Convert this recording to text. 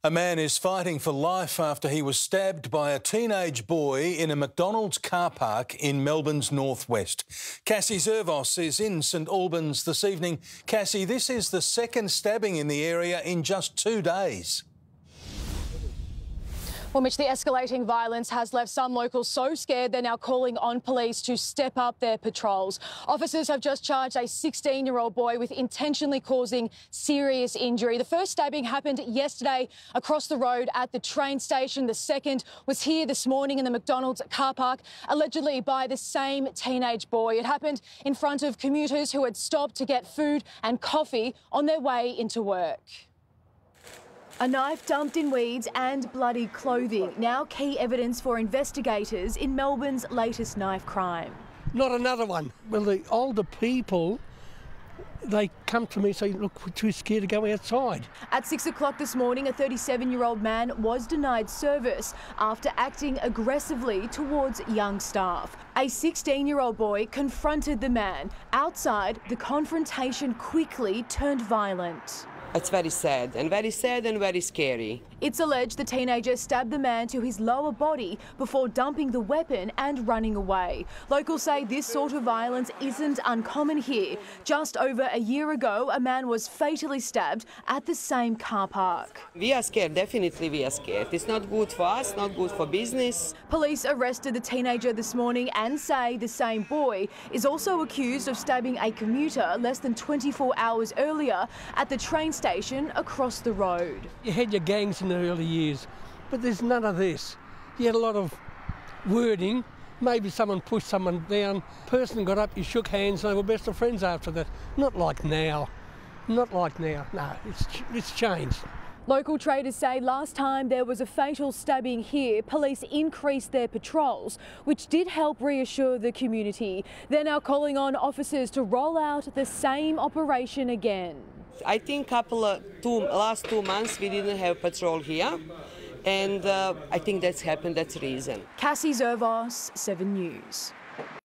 A man is fighting for life after he was stabbed by a teenage boy in a McDonald's car park in Melbourne's northwest. Cassie Zervos is in St Albans this evening. Cassie, this is the second stabbing in the area in just 2 days. Well, Mitch, the escalating violence has left some locals so scared they're now calling on police to step up their patrols. Officers have just charged a 16-year-old boy with intentionally causing serious injury. The first stabbing happened yesterday across the road at the train station. The second was here this morning in the McDonald's car park, allegedly by the same teenage boy. It happened in front of commuters who had stopped to get food and coffee on their way into work. A knife dumped in weeds and bloody clothing, now key evidence for investigators in Melbourne's latest knife crime. Not another one. Well, the older people, they come to me and say, look, we're too scared to go outside. At 6 o'clock this morning, a 37-year-old man was denied service after acting aggressively towards young staff. A 16-year-old boy confronted the man. Outside, the confrontation quickly turned violent. It's very sad and very scary. It's alleged the teenager stabbed the man to his lower body before dumping the weapon and running away. Locals say this sort of violence isn't uncommon here. Just over a year ago, a man was fatally stabbed at the same car park. We are scared, definitely we are scared. It's not good for us, not good for business. Police arrested the teenager this morning and say the same boy is also accused of stabbing a commuter less than 24 hours earlier at the train station across the road. You had your gangs in the early years, but there's none of this. You had a lot of wording, maybe someone pushed someone down, person got up, you shook hands, and they were best of friends after that. Not like now. Not like now. No, it's changed. Local traders say last time there was a fatal stabbing here, police increased their patrols, which did help reassure the community. They're now calling on officers to roll out the same operation again. I think last 2 months we didn't have patrol here, and I think that's happened, that's the reason. Cassie Zervos, 7 News.